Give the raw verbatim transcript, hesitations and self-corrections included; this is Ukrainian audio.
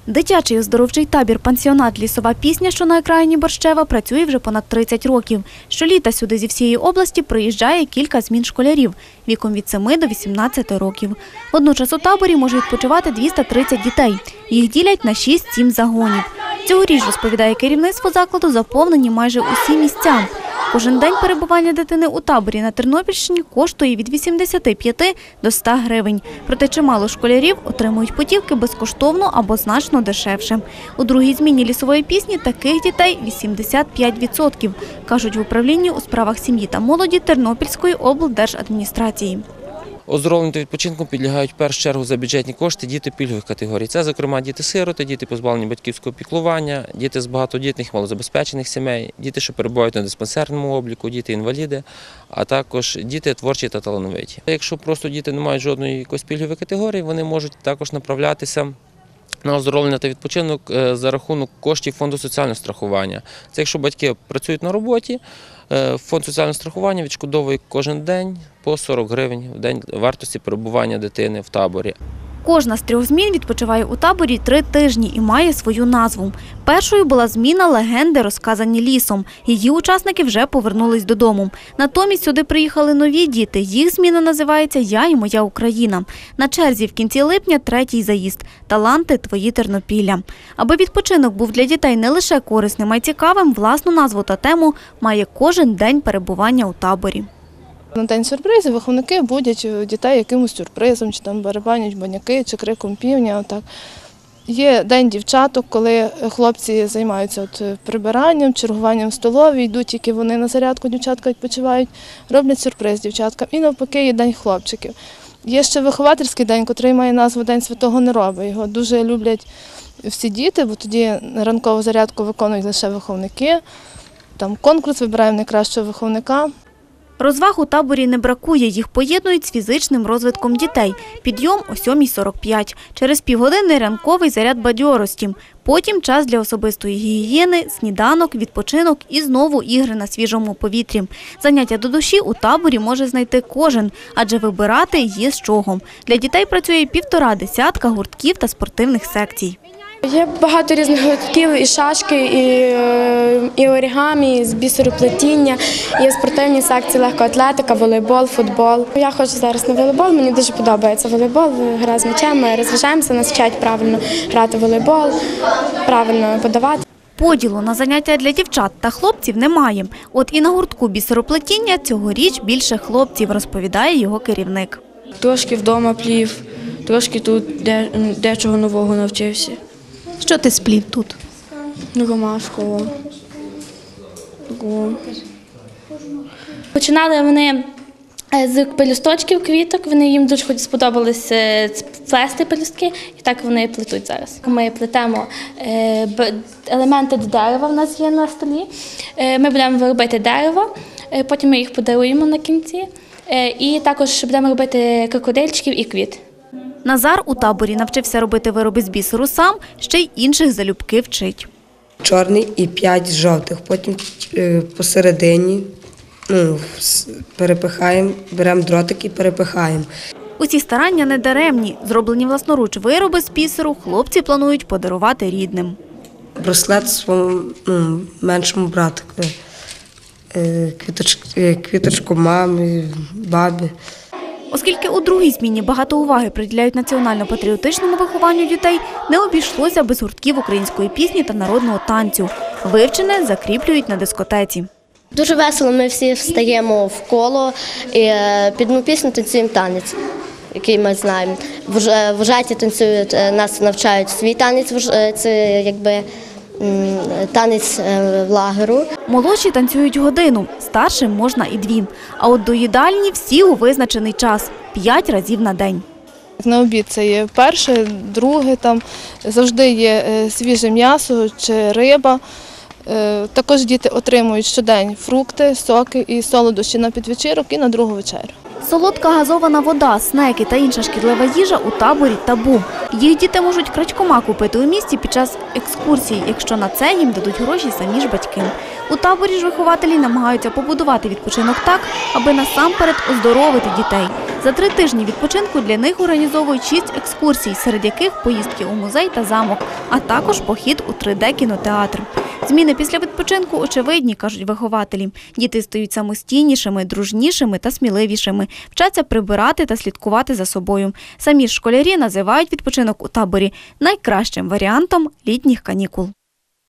Дитячий оздоровчий табір-пансіонат «Лісова пісня», що на окраїні Борщева, працює вже понад тридцять років. Щоліта сюди зі всієї області приїжджає кілька змін школярів віком від семи до вісімнадцяти років. Водночас у таборі може відпочивати двісті тридцять дітей. Їх ділять на шість-сім загонів. Цьогоріч, розповідає керівництво закладу, заповнені майже усі місця. Кожен день перебування дитини у таборі на Тернопільщині коштує від вісімдесяти п'яти до ста гривень. Проте чимало школярів отримують путівки безкоштовно або значно дешевше. У другій зміні «Лісової пісні» таких дітей – вісімдесят п'ять відсотків, кажуть в управлінні у справах сім'ї та молоді Тернопільської облдержадміністрації. Оздоровленню та відпочинку підлягають в першу чергу за бюджетні кошти діти пільгових категорій. Це, зокрема, діти-сироти, діти, позбавлені батьківського піклування, діти з багатодітних, малозабезпечених сімей, діти, що перебувають на диспансерному обліку, діти-інваліди, а також діти творчі та талановиті. Якщо просто діти не мають жодної якоїсь пільгової категорії, вони можуть також направлятися на оздоровлення та відпочинок за рахунок коштів фонду соціального страхування. Це якщо батьки працюють на роботі, фонд соціального страхування відшкодовує кожен день по сорок гривень в день вартості перебування дитини в таборі. Кожна з трьох змін відпочиває у таборі три тижні і має свою назву. Першою була зміна «Легенди, розказані лісом». Її учасники вже повернулись додому. Натомість сюди приїхали нові діти. Їх зміна називається «Я і моя Україна». На черзі в кінці липня третій заїзд «Таланти, твої Тернопілля». Аби відпочинок був для дітей не лише корисним, а й цікавим, власну назву та тему має кожен день перебування у таборі. На день сюрпризів виховники будять дітей якимось сюрпризом, чи там барабанять баняки, чи криком півня. Отак. Є день дівчаток, коли хлопці займаються от прибиранням, чергуванням в столовій, йдуть тільки вони на зарядку, дівчатка відпочивають, роблять сюрприз дівчаткам. І навпаки є день хлопчиків. Є ще виховательський день, який має назву «День святого Нероба». Його дуже люблять всі діти, бо тоді ранкову зарядку виконують лише виховники. Там конкурс, вибираємо найкращого виховника. Розваг у таборі не бракує, їх поєднують з фізичним розвитком дітей. Підйом о сьомій сорок п'ять. Через півгодини ранковий заряд бадьорості. Потім час для особистої гігієни, сніданок, відпочинок і знову ігри на свіжому повітрі. Заняття до душі у таборі може знайти кожен, адже вибирати є з чого. Для дітей працює півтора десятка гуртків та спортивних секцій. Є багато різних гуртків, і шашки, і, і орігамі, і з бісероплетіння, є спортивні секції, легкоатлетика, волейбол, футбол. Я ходжу зараз на волейбол, мені дуже подобається волейбол, гра з м'ячем, ми розважаємося, нас вчать правильно грати в волейбол, правильно подавати. Поділу на заняття для дівчат та хлопців немає. От і на гуртку бісероплетіння цьогоріч більше хлопців, розповідає його керівник. Трошки вдома плів, трошки тут де, дечого нового навчився. Що ти сплів тут? Ромашково. Починали вони з пелюсточків квіток, вони їм дуже сподобалось плести пелюстки, і так вони плетуть зараз. Ми плетемо елементи дерева, в нас є на столі, ми будемо робити дерево, потім ми їх подаруємо на кінці, і також будемо робити крокодильчиків і квіт. Назар у таборі навчився робити вироби з бісеру сам, ще й інших залюбки вчить. Чорний і п'ять жовтих, потім посередині ну, перепихаємо, беремо дротик і перепихаємо. Усі старання не даремні. Зроблені власноруч вироби з бісеру хлопці планують подарувати рідним. Браслет своєму ну, меншому братику, квіточку, квіточку мамі, бабі. Оскільки у другій зміні багато уваги приділяють національно-патріотичному вихованню дітей, не обійшлося без гуртків української пісні та народного танцю. Вивчене закріплюють на дискотеці. Дуже весело, ми всі встаємо в коло і під одну пісню танцюємо танець, який ми знаємо. Вожаті танцюють, нас навчають свій танець, це якби танець лагеру. Молодші танцюють годину, старшим можна і дві. А от до їдальні всі у визначений час – п'ять разів на день. На обід це є перше, друге, там завжди є свіже м'ясо чи риба. Також діти отримують щодень фрукти, соки і солодощі на підвечірок і на другу вечерю. Солодка газована вода, снеки та інша шкідлива їжа у таборі табу. Їх діти можуть крадькома купити у місті під час екскурсій, якщо на це їм дадуть гроші самі ж батьки. У таборі ж вихователі намагаються побудувати відпочинок так, аби насамперед оздоровити дітей. За три тижні відпочинку для них організовують шість екскурсій, серед яких поїздки у музей та замок, а також похід у три де-кінотеатр. Зміни після відпочинку очевидні, кажуть вихователі. Діти стають самостійнішими, дружнішими та сміливішими, вчаться прибирати та слідкувати за собою. Самі ж школярі називають відпочинок у таборі найкращим варіантом літніх канікул.